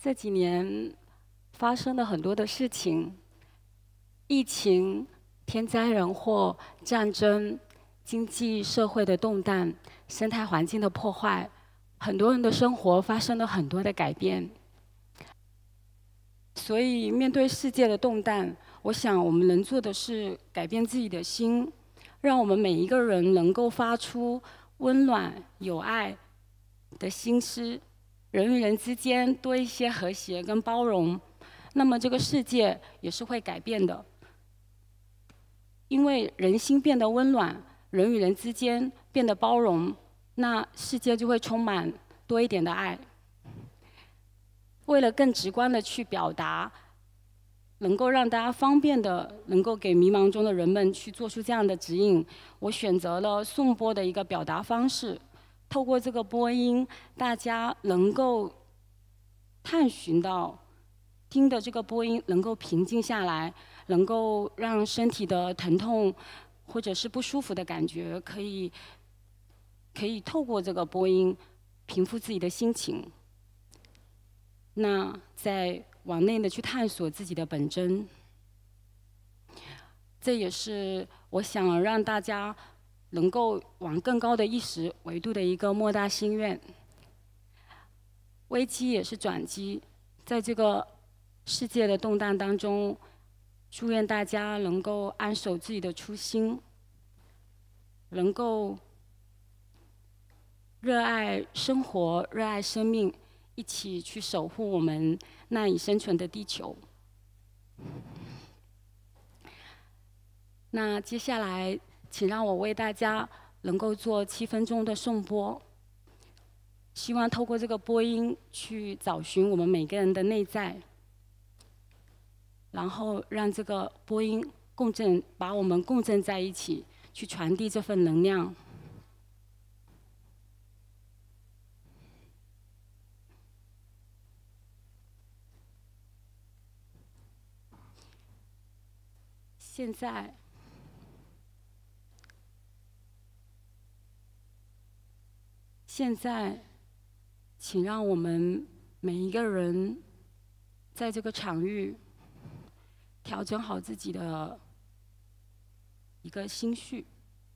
这几年发生了很多的事情，疫情、天灾人祸、战争、经济社会的动荡、生态环境的破坏，很多人的生活发生了很多的改变。所以，面对世界的动荡，我想我们能做的是改变自己的心，让我们每一个人能够发出温暖、有爱的心思，人与人之间多一些和谐跟包容，那么这个世界也是会改变的。因为人心变得温暖，人与人之间变得包容，那世界就会充满多一点的爱。为了更直观的去表达，能够让大家方便的，能够给迷茫中的人们去做出这样的指引，我选择了颂钵的一个表达方式。透过这个播音，大家能够探寻到，听的这个播音能够平静下来，能够让身体的疼痛或者是不舒服的感觉可以透过这个播音平复自己的心情。那再往内的去探索自己的本真，这也是我想让大家能够往更高的意识维度的一个莫大心愿。危机也是转机，在这个世界的动荡当中，祝愿大家能够安守自己的初心，能够热爱生活、热爱生命，一起去守护我们赖以生存的地球。那接下来，请让我为大家能够做7分钟的颂钵，希望透过这个播音去找寻我们每个人的内在，然后让这个播音共振，把我们共振在一起，去传递这份能量。现在，请让我们每一个人在这个场域调整好自己的一个心绪，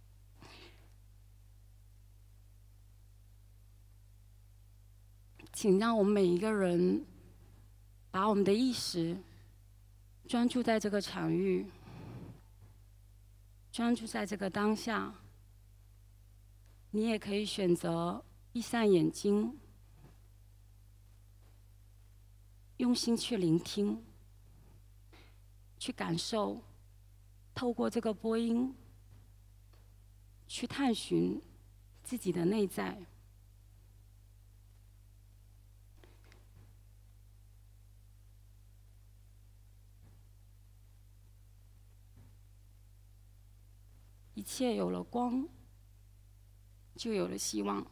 请让我们每一个人把我们的意识专注在这个场域，专注在这个当下。你也可以选择闭上眼睛，用心去聆听，去感受，透过这个播音，去探寻自己的内在。一切有了光，就有了希望。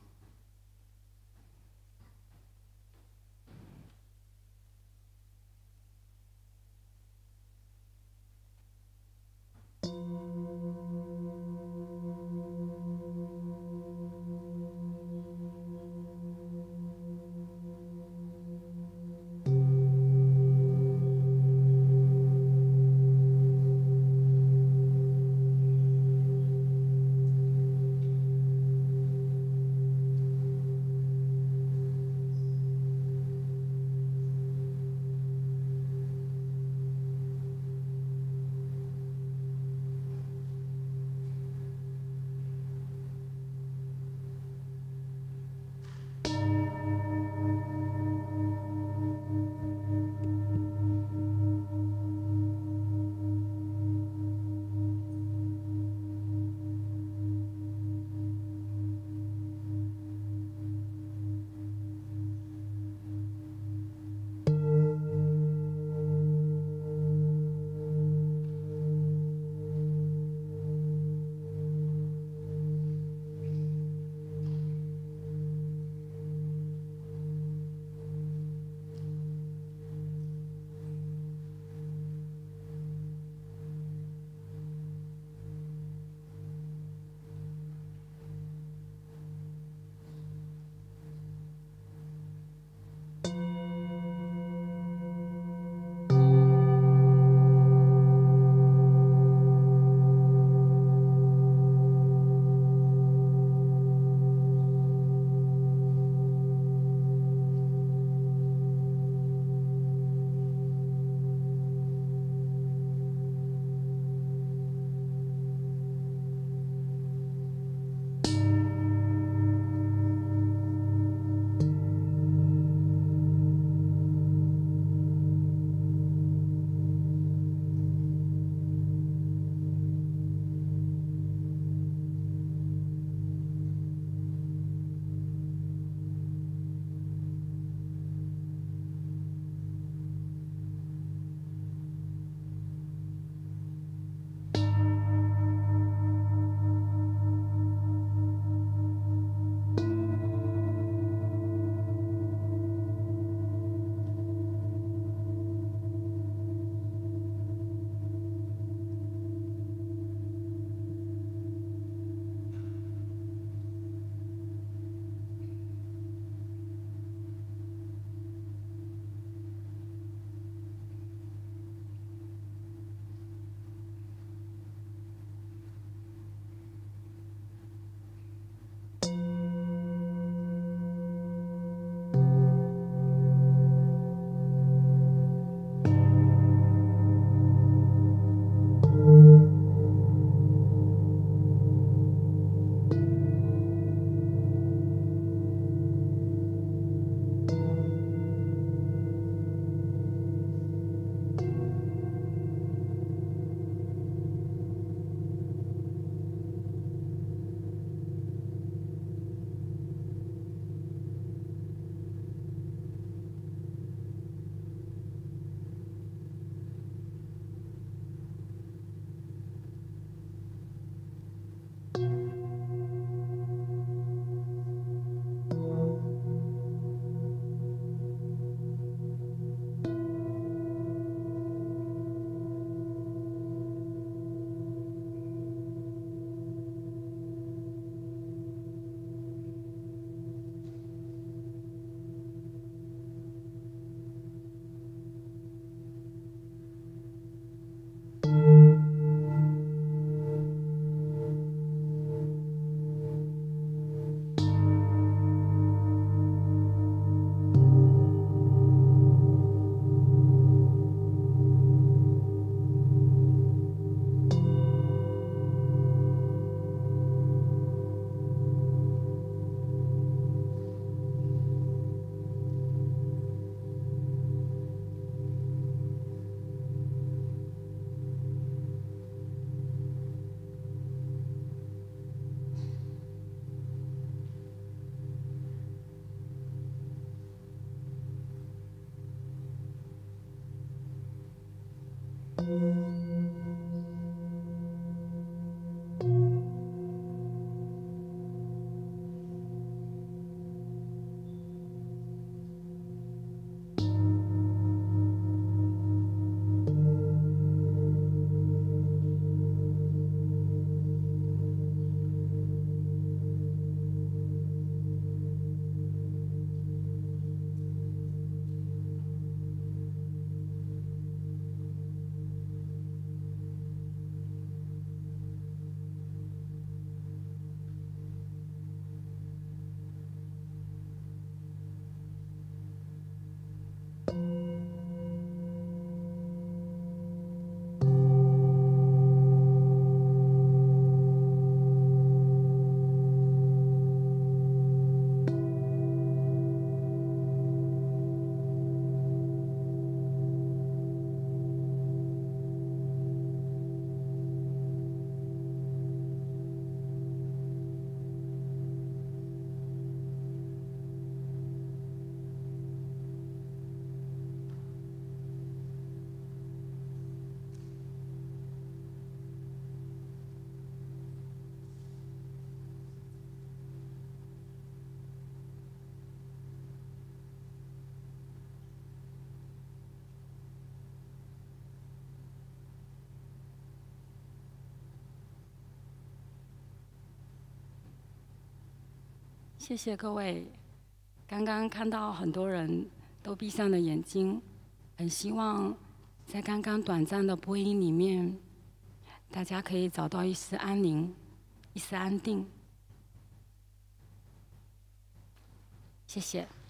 谢谢各位。刚刚看到很多人都闭上了眼睛，很希望在刚刚短暂的播音里面，大家可以找到一丝安宁，一丝安定。谢谢。